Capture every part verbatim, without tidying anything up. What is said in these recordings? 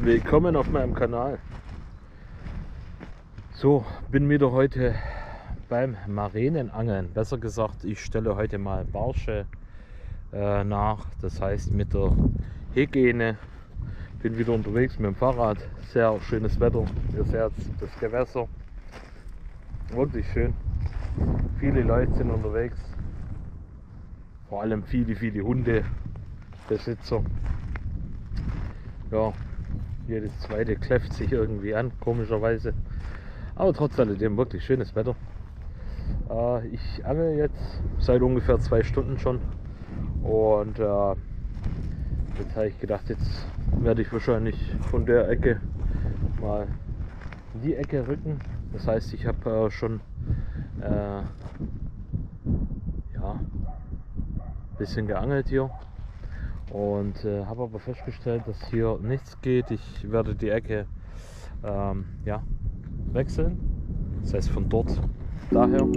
Willkommen auf meinem Kanal. So, bin wieder heute beim Marenenangeln. Besser gesagt, ich stelle heute mal Barsche äh, nach. Das heißt mit der Hygiene. Bin wieder unterwegs mit dem Fahrrad. Sehr schönes Wetter. Ihr seht das Gewässer. Wirklich schön. Viele Leute sind unterwegs. Vor allem viele, viele Hundebesitzer. Ja, jedes zweite kläfft sich irgendwie an, komischerweise. Aber trotz alledem wirklich schönes Wetter. Äh, ich angel jetzt seit ungefähr zwei Stunden schon. Und äh, jetzt habe ich gedacht, jetzt werde ich wahrscheinlich von der Ecke mal in die Ecke rücken. Das heißt, ich habe äh, schon äh, ja, ein bisschen geangelt hier. Und äh, habe aber festgestellt, dass hier nichts geht. Ich werde die Ecke ähm, ja, wechseln. Das heißt von dort daher.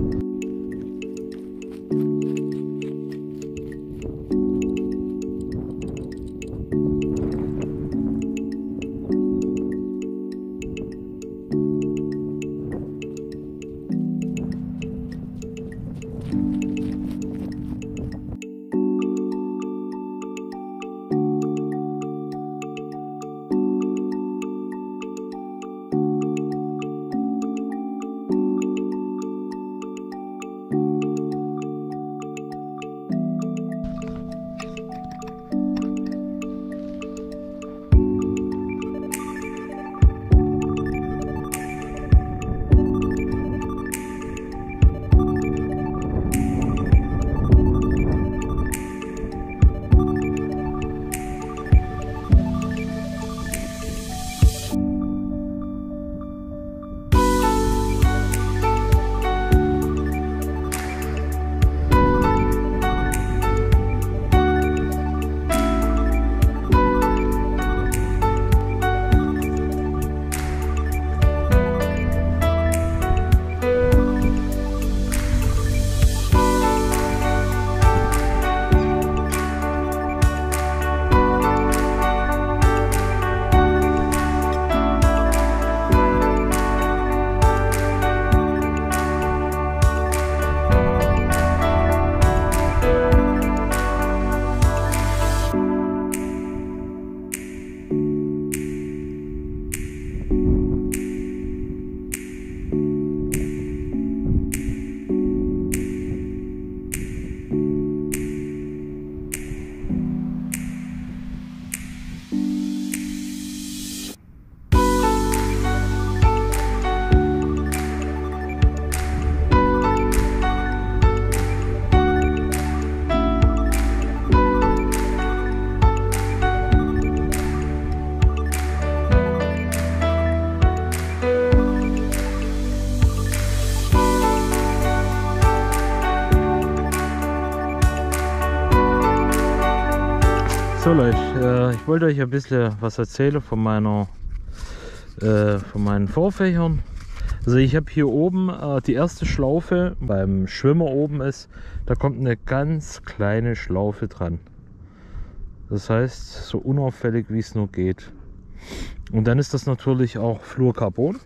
So Leute, äh, ich wollte euch ein bisschen was erzählen von meiner äh, von meinen Vorfächern. Also ich habe hier oben äh, die erste Schlaufe beim Schwimmer oben ist, da kommt eine ganz kleine Schlaufe dran. Das heißt, so unauffällig wie es nur geht. Und dann ist das natürlich auch Fluorcarbon.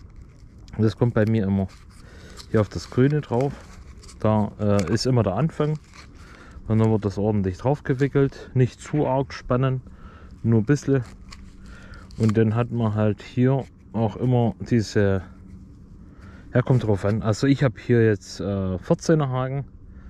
Und das kommt bei mir immer hier auf das Grüne drauf. Da äh, ist immer der Anfang. Und dann wird das ordentlich drauf gewickelt, nicht zu arg spannen, nur ein bisschen. Und dann hat man halt hier auch immer diese, ja kommt drauf an, also ich habe hier jetzt äh, vierzehner Haken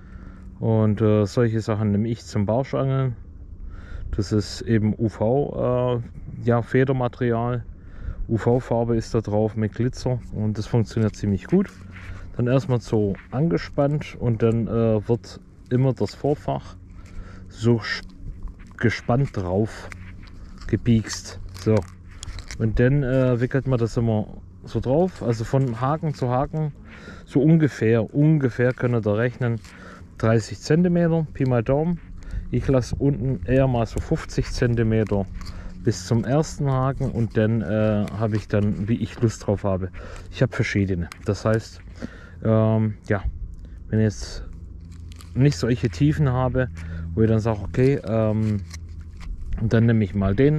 und äh, solche Sachen nehme ich zum Barschangeln. Das ist eben U V, äh, ja, Federmaterial, U V-Farbe ist da drauf mit Glitzer und das funktioniert ziemlich gut. Dann erstmal so angespannt und dann äh, wird immer das Vorfach so gespannt drauf gebiegst. So. Und dann äh, wickelt man das immer so drauf. Also von Haken zu Haken so ungefähr, ungefähr könnt ihr da rechnen, dreißig Zentimeter, Pi mal Daumen. Ich lasse unten eher mal so fünfzig Zentimeter bis zum ersten Haken und dann äh, habe ich dann, wie ich Lust drauf habe. Ich habe verschiedene. Das heißt, ähm, ja, wenn jetzt nicht solche Tiefen habe, wo ich dann sage, okay, ähm, dann nehme ich mal den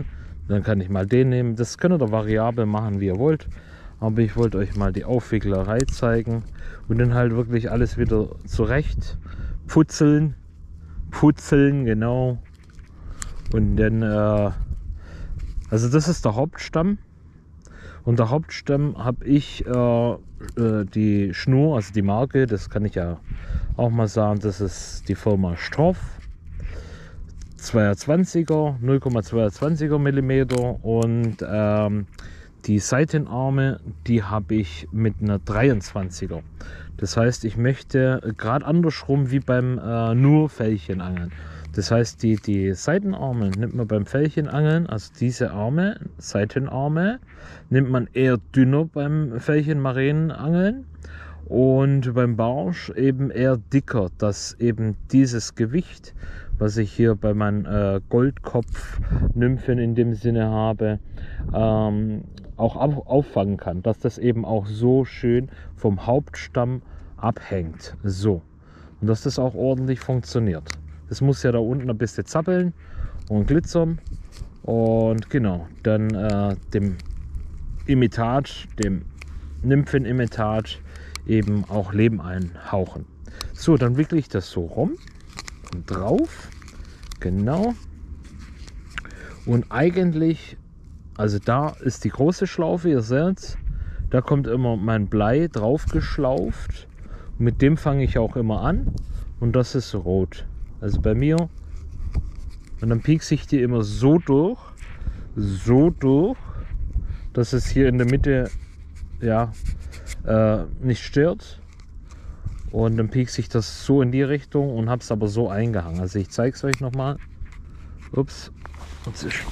Dann kann ich mal den nehmen. Das könnt ihr variabel machen, wie ihr wollt. Aber ich wollte euch mal die Aufwicklerei zeigen und dann halt wirklich alles wieder zurecht putzeln. Putzeln, genau. Und dann, äh, also das ist der Hauptstamm. Und der Hauptstamm habe ich äh, äh, die Schnur, also die Marke, das kann ich ja auch mal sagen, das ist die Firma Stroff. zweiundzwanziger, null Komma zweiundzwanziger Millimeter und ähm, die Seitenarme, die habe ich mit einer dreiundzwanziger. Das heißt, ich möchte gerade andersrum wie beim äh, nur Fällchenangeln. Das heißt, die, die Seitenarme nimmt man beim Fällchenangeln, also diese Arme, Seitenarme, nimmt man eher dünner beim Fällchenmarinenangeln und beim Barsch eben eher dicker, dass eben dieses Gewicht, was ich hier bei meinen äh, Goldkopf-Nymphen in dem Sinne habe, ähm, auch auf, auffangen kann, dass das eben auch so schön vom Hauptstamm abhängt. So. Und dass das auch ordentlich funktioniert. Das muss ja da unten ein bisschen zappeln und glitzern. Und genau, dann äh, dem Imitat, dem Nymphenimitat eben auch Leben einhauchen. So, dann wickle ich das so rum und drauf. Genau. Und eigentlich, also da ist die große Schlaufe, ihr seht, da kommt immer mein Blei drauf geschlauft. Mit dem fange ich auch immer an und das ist rot. Also bei mir, und dann piekse ich die immer so durch, so durch, dass es hier in der Mitte ja äh, nicht stört. Und dann piekse ich das so in die Richtung und habe es aber so eingehangen. Also ich zeige es euch nochmal. Ups, jetzt ist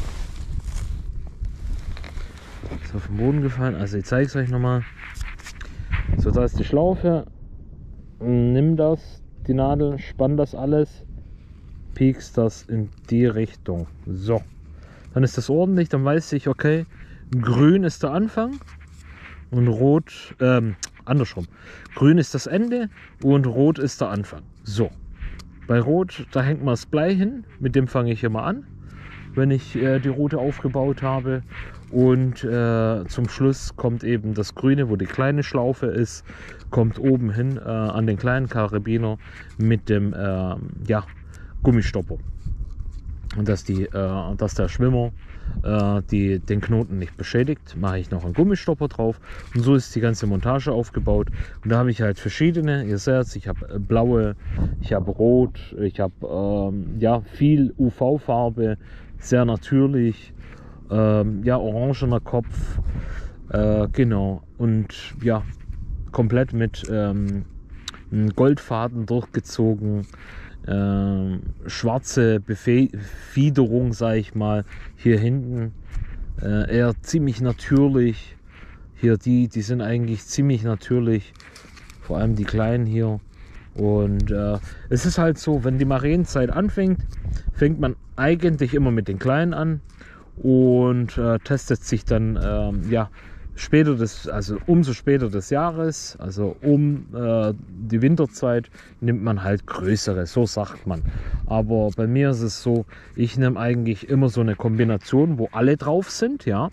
ist auf den Boden gefallen. Also ich zeige es euch nochmal. So, da ist die Schlaufe. Nimm das, die Nadel, spann das alles, piekst das in die Richtung. So, dann ist das ordentlich. Dann weiß ich, okay, grün ist der Anfang und rot, ähm, andersrum. Grün ist das Ende und rot ist der Anfang. So, bei rot, da hängt man das Blei hin. Mit dem fange ich immer an, wenn ich äh, die Route aufgebaut habe. Und äh, zum Schluss kommt eben das Grüne, wo die kleine Schlaufe ist, kommt oben hin äh, an den kleinen Karabiner mit dem äh, ja, Gummistopper. Und dass, die, äh, dass der Schwimmer äh, die, den Knoten nicht beschädigt, mache ich noch einen Gummistopper drauf. Und so ist die ganze Montage aufgebaut. Und da habe ich halt verschiedene, ihr seht, ich habe blaue, ich habe rot, ich habe ähm, ja, viel U V-Farbe, sehr natürlich. Ähm, ja, orangener Kopf, äh, genau, und ja, komplett mit ähm, Goldfaden durchgezogen, äh, schwarze Befiederung, sage ich mal, hier hinten, äh, eher ziemlich natürlich, hier die, die sind eigentlich ziemlich natürlich, vor allem die kleinen hier. Und äh, es ist halt so, wenn die Marienzeit anfängt, fängt man eigentlich immer mit den Kleinen an. Und äh, testet sich dann ähm, ja, später des, also umso später des Jahres, also um äh, die Winterzeit, nimmt man halt größere, so sagt man. Aber bei mir ist es so, ich nehme eigentlich immer so eine Kombination, wo alle drauf sind, ja.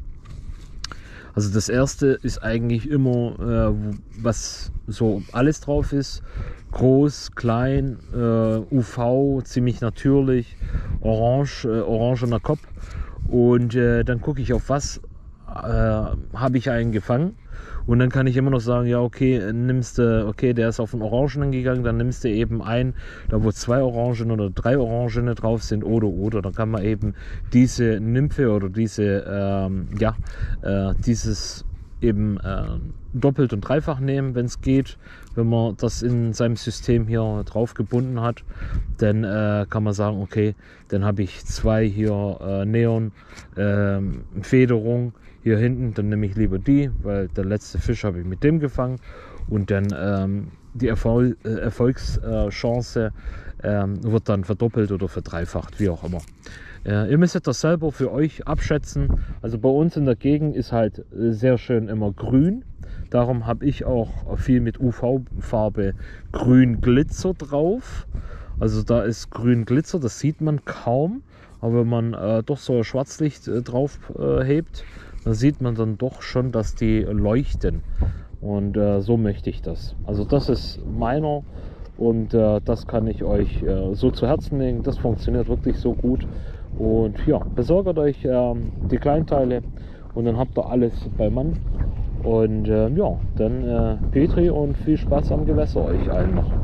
Also das erste ist eigentlich immer, äh, was so alles drauf ist. Groß, klein, äh, U V, ziemlich natürlich, orange, äh, orangener Kopf. Und äh, dann gucke ich, auf was äh, habe ich einen gefangen. Und dann kann ich immer noch sagen, ja okay, nimmst du, okay, der ist auf den Orangenen gegangen, dann nimmst du eben einen, da wo zwei Orangen oder drei Orangene drauf sind, oder oder. Dann kann man eben diese Nymphe oder diese, ähm, ja, äh, dieses eben äh, doppelt und dreifach nehmen, wenn es geht, wenn man das in seinem System hier drauf gebunden hat. Dann äh, kann man sagen, okay, dann habe ich zwei hier äh, Neon äh, Federung hier hinten, dann nehme ich lieber die, weil der letzte Fisch habe ich mit dem gefangen. Und dann ähm, die Erfol äh, Erfolgschance äh, wird dann verdoppelt oder verdreifacht, wie auch immer. Äh, ihr müsstet das selber für euch abschätzen. Also bei uns in der Gegend ist halt sehr schön immer grün. Darum habe ich auch viel mit U V-Farbe grün Glitzer drauf. Also da ist grün Glitzer, das sieht man kaum. Aber wenn man äh, doch so Schwarzlicht äh, drauf äh, hebt, dann sieht man dann doch schon, dass die leuchten. Und äh, so möchte ich das. Also das ist meiner und äh, das kann ich euch äh, so zu Herzen legen. Das funktioniert wirklich so gut. Und ja, besorgt euch äh, die Kleinteile und dann habt ihr alles bei Mann. Und äh, ja, dann äh, Petri und viel Spaß am Gewässer euch allen noch.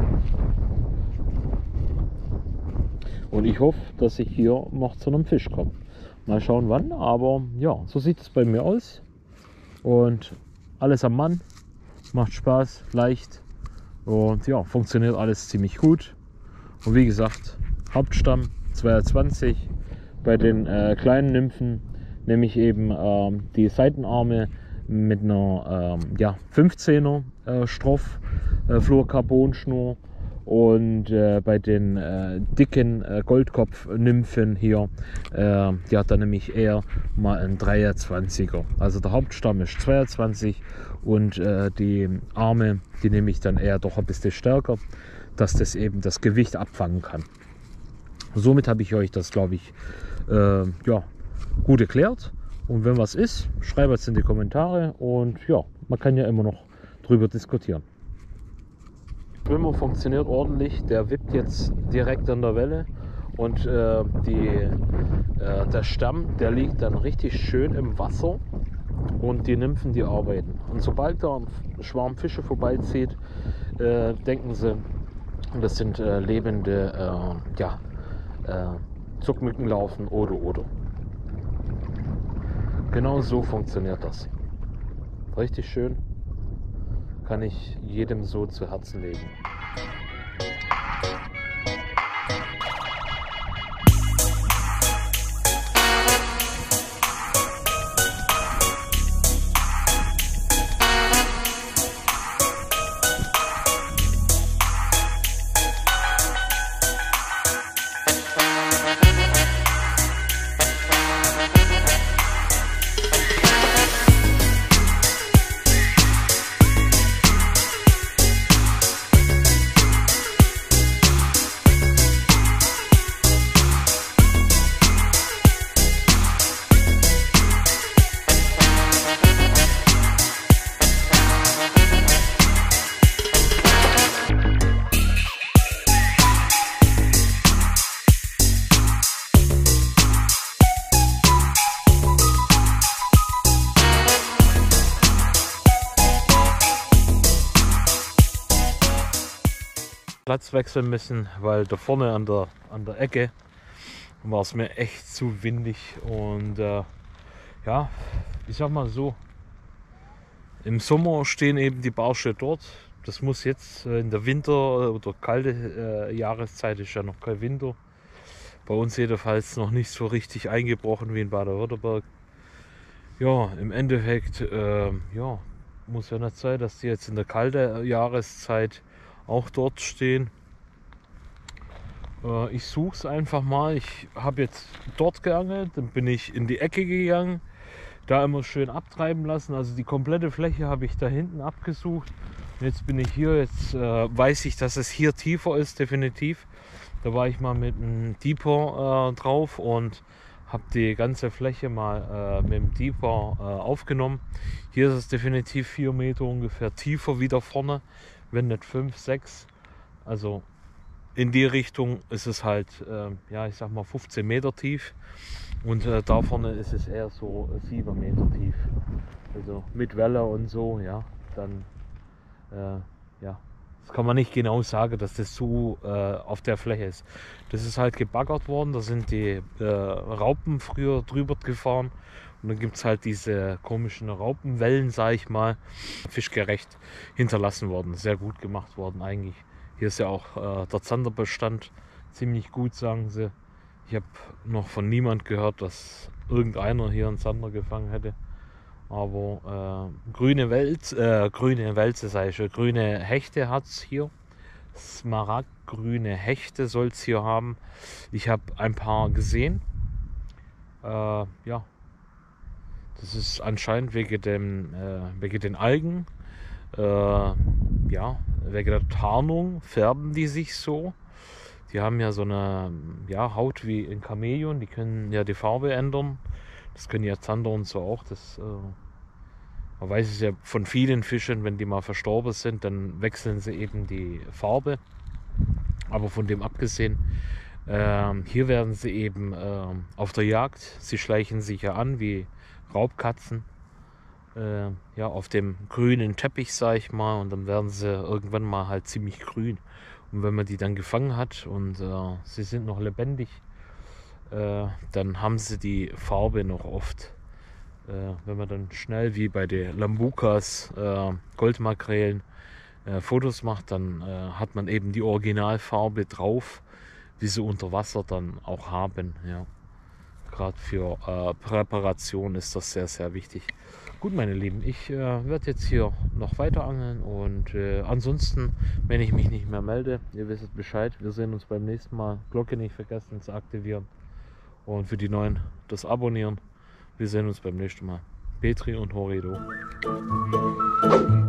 Und ich hoffe, dass ich hier noch zu einem Fisch komme. Mal schauen wann, aber ja, so sieht es bei mir aus. Und alles am Mann, macht Spaß, leicht und ja, funktioniert alles ziemlich gut. Und wie gesagt, Hauptstamm zweiundzwanzig. Bei den äh, kleinen Nymphen nehme ich eben ähm, die Seitenarme mit einer ähm, ja, fünfzehner äh, Stroff äh, Fluorcarbonschnur. Und äh, bei den äh, dicken äh, Goldkopf-Nymphen hier, äh, die hat dann nämlich eher mal ein dreiundzwanziger. Also der Hauptstamm ist zweiundzwanzig und äh, die Arme, die nehme ich dann eher doch ein bisschen stärker, dass das eben das Gewicht abfangen kann. Somit habe ich euch das, glaube ich, äh, ja, gut erklärt. Und wenn was ist, schreibt es in die Kommentare und ja, man kann ja immer noch drüber diskutieren. Der Schwimmer funktioniert ordentlich, der wippt jetzt direkt an der Welle und äh, die, äh, der Stamm, der liegt dann richtig schön im Wasser und die Nymphen, die arbeiten. Und sobald da ein Schwarm Fische vorbeizieht, äh, denken sie, das sind äh, lebende äh, ja, äh, Zuckmückenlarven oder oder. Genau so funktioniert das. Richtig schön. Kann ich jedem so zu Herzen legen. Platz wechseln müssen, weil da vorne an der, an der Ecke war es mir echt zu windig und äh, ja, ich sag mal so, im Sommer stehen eben die Barsche dort. Das muss jetzt äh, in der Winter- oder kalte äh, Jahreszeit, ist ja noch kein Winter, bei uns jedenfalls noch nicht so richtig eingebrochen wie in Baden-Württemberg. Ja, im Endeffekt äh, ja, muss ja nicht sein, dass die jetzt in der kalten Jahreszeit auch dort stehen. Äh, ich suche es einfach mal. Ich habe jetzt dort geangelt, dann bin ich in die Ecke gegangen, da immer schön abtreiben lassen. Also die komplette Fläche habe ich da hinten abgesucht. Und jetzt bin ich hier, jetzt äh, weiß ich, dass es hier tiefer ist, definitiv. Da war ich mal mit einem Deeper äh, drauf und habe die ganze Fläche mal äh, mit dem Deeper äh, aufgenommen. Hier ist es definitiv vier Meter ungefähr tiefer wie da vorne, wenn nicht fünf, sechs. Also in die Richtung ist es halt, äh, ja, ich sag mal fünfzehn Meter tief und äh, da vorne ist es eher so sieben Meter tief. Also mit Welle und so, ja, dann, äh, ja, das kann man nicht genau sagen, dass das so äh, auf der Fläche ist. Das ist halt gebaggert worden, da sind die äh, Raupen früher drüber gefahren. Und dann gibt es halt diese komischen Raupenwellen, sage ich mal, fischgerecht hinterlassen worden. Sehr gut gemacht worden eigentlich. Hier ist ja auch äh, der Zanderbestand ziemlich gut, sagen sie. Ich habe noch von niemand gehört, dass irgendeiner hier einen Zander gefangen hätte. Aber äh, grüne Wels, äh, grüne Wälze, sage ich schon, grüne Hechte hat es hier. Smaragdgrüne Hechte soll es hier haben. Ich habe ein paar gesehen. Äh, ja. Das ist anscheinend wegen, dem, äh, wegen den Algen, äh, ja, wegen der Tarnung färben die sich so. die haben ja so eine ja, Haut wie ein Chamäleon, die können ja die Farbe ändern. Das können ja Zander und so auch. Das, äh, man weiß es ja von vielen Fischen, wenn die mal verstorben sind, dann wechseln sie eben die Farbe. Aber von dem abgesehen, äh, hier werden sie eben äh, auf der Jagd, sie schleichen sich ja an wie Raubkatzen. Äh, ja, auf dem grünen Teppich, sag ich mal, und dann werden sie irgendwann mal halt ziemlich grün. Und wenn man die dann gefangen hat und äh, sie sind noch lebendig, äh, dann haben sie die Farbe noch oft. Äh, wenn man dann schnell wie bei den Lambukas, äh, Goldmakrelen, äh, Fotos macht, dann äh, hat man eben die Originalfarbe drauf, wie sie unter Wasser dann auch haben. Ja. Gerade für äh, Präparation ist das sehr, sehr wichtig. Gut, meine Lieben, ich äh, werde jetzt hier noch weiter angeln und äh, ansonsten, wenn ich mich nicht mehr melde, ihr wisst Bescheid, wir sehen uns beim nächsten Mal. Glocke nicht vergessen zu aktivieren und für die Neuen das Abonnieren. Wir sehen uns beim nächsten Mal. Petri und Horrido.